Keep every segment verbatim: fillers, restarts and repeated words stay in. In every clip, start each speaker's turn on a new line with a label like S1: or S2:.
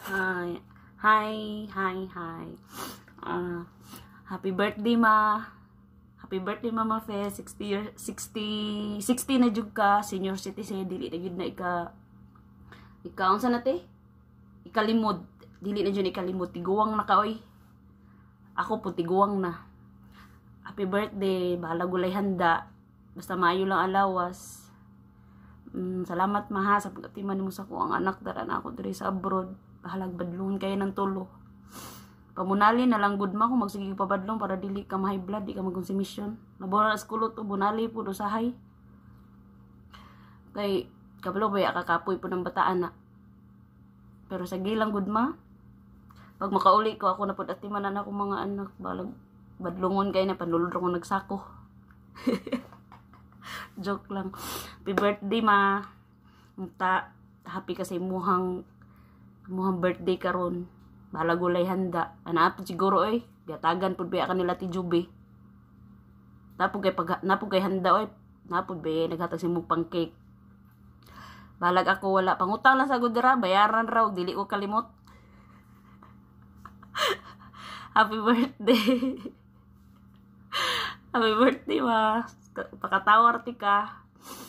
S1: Hi. Hi, hi, hi. Uh, happy birthday, ma. Happy birthday, Mama Fe. sixty years, sixty, sixty na jud ka. Senior citizen. Dili na jud na ika. Ika, unsa na te? Ikalimod. Dili na jud ikalimod. Tiguwang na ka, oy. Ako po, tiguwang na. Happy birthday. Bahala gulay handa. Basta maayo lang alawas. Mm, salamat maha sa pagkatiman mo sa ko ang anak dara na ako diri sa abroad. Bahalag badlon kayo ng tulo. Pamunali na lang good ma kung magsige pa badlong para dili ka ma-high blood, di ka magkonsumisyon. Labaw na eskulot o bunali po do sahay. Kay kabalo ba kakapoy po ng bataan na. Pero sa gilang good ma. Pag makauli ko ako na pud atiman na ako mga anak, balag badlongon kay na panulod ko nagsako. Joke lang. Happy birthday ma. Unta happy kasi muhang muhang birthday karon. Bahala gulay handa. Ana po siguro oy. Gatagan pud ba kanila ti Juby. Napod kay pag napod kay handa oy. Napod ba naghatag si mo pang cake. Balag ako wala pangutang lang sa gudra, bayaran raw dili ko kalimot. Happy birthday. Happy birthday ma. Pakatawar ti ka.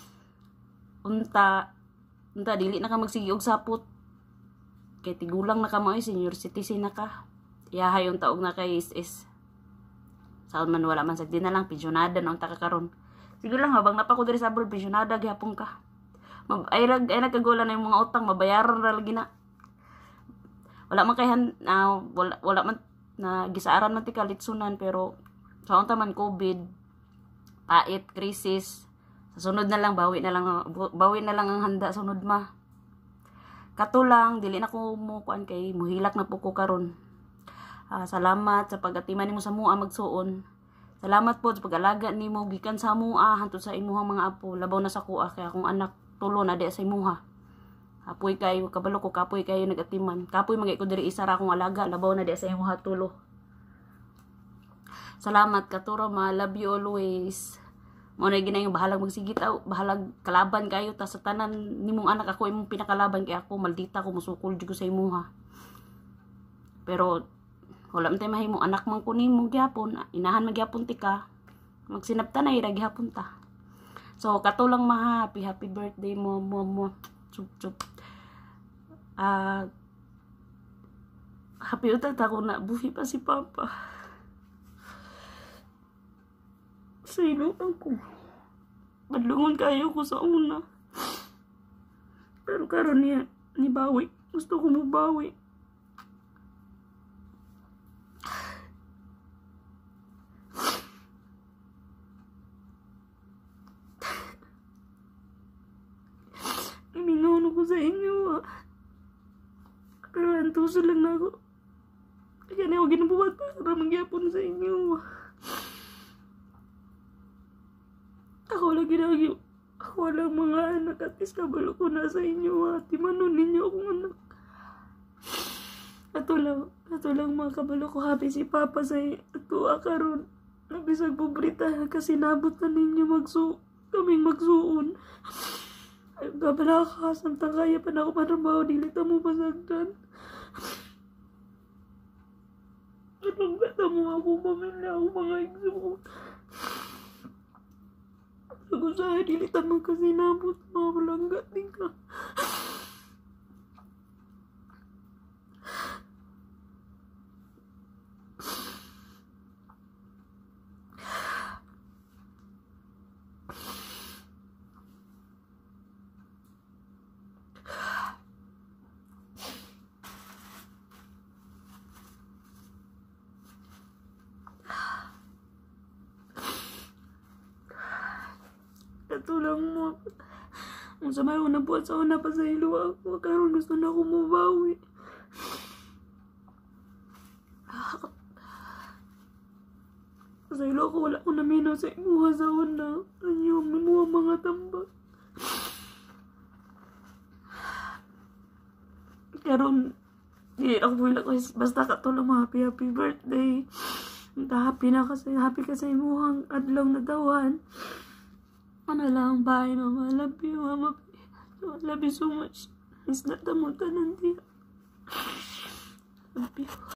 S1: Unta unta dili na ka magsige og sapot. Kay tigulang na ka mo, senior citizen na ka. Iyahay yung taog na kay is is. Saan man wala man sa di na lang pensionada na unta ka karon. Sige lang habang napako diri sa abroad pensionada gyapon ka. Ay rag ay nagkagola na yung mga utang mabayaran ra lagi na. Wala man kay uh, wala wala man na gisaaran man ti kalitsunan pero sa unta man COVID pait, krisis. Sa sunod na lang, bawi na lang, bawi na lang ang handa sunod ma. Katulang, dili na ko mo kuan kay muhilak na po ko karon. Uh, salamat sa pagatiman nimo sa mua magsuon. Salamat po sa pag-alaga nimo gikan sa mua hantod sa imuhang mga apo. Labaw na sa kuha kay akong anak tulo na di sa imuha. Kapoy kayo, kabalo ko kapoy kayo nagatiman. Kapoy magay ko diri isa ra akong alaga, labaw na di sa imuha tulo. Salamat katuro ma, love you always. Mo na ginay yung bahalag magsigit aw, bahalag kalaban kayo ta sa tanan nimong anak ako imong pinakalaban kay ako maldita ko musukol jud ko sa imuha. Pero wala man tay mahimo anak man ko nimo gyapon, inahan magyapon ti ka. Magsinabtan na ira gyapon ta. So katulang ma, happy happy birthday mo mo mo. Chup chup. Ah uh, happy utat ako na buhi pa si Papa. Sino ako? Badlungon kayo ko sa una. Pero karon niya, ni bawi. Gusto ko mo bawi. Imingono ko sa inyo ah. Pero antuso lang na ako. Kaya na ako ginabuhat para magyapon sa inyo ah. Ako lagi lagi, ako lang mga anak at is kabalo ko na sa inyo ati manon ninyo akong anak. Ato lang, ato lang mga kabalo ko happy si Papa sa ato akaron. Nabisag pobrita kasi nabot na ninyo magsu, kaming magsuon. Ay gabala ka, samtang kaya pa na ako marabaw, dilita mo pasagdan. Anong gata mo ako, pamilya ako mga igsuon. Ako sa dilitan mo kasi nabot mga balangga din ka. Katulang mo. Ang samay ko na buhat sa una pa sa ilo ako. Karon gusto na ako mabawi. Sa ilo ako wala ko naminaw sa imuha sa una. Anyo, mimuha mga tambak. Karon, di ako wala ko. Basta katulang mo happy happy birthday. Happy na kasi, happy ka sa imuhang adlaw na dawan. Ano lang, bye mama. I love you, mama. I love you so much. It's not the multa nanti. you.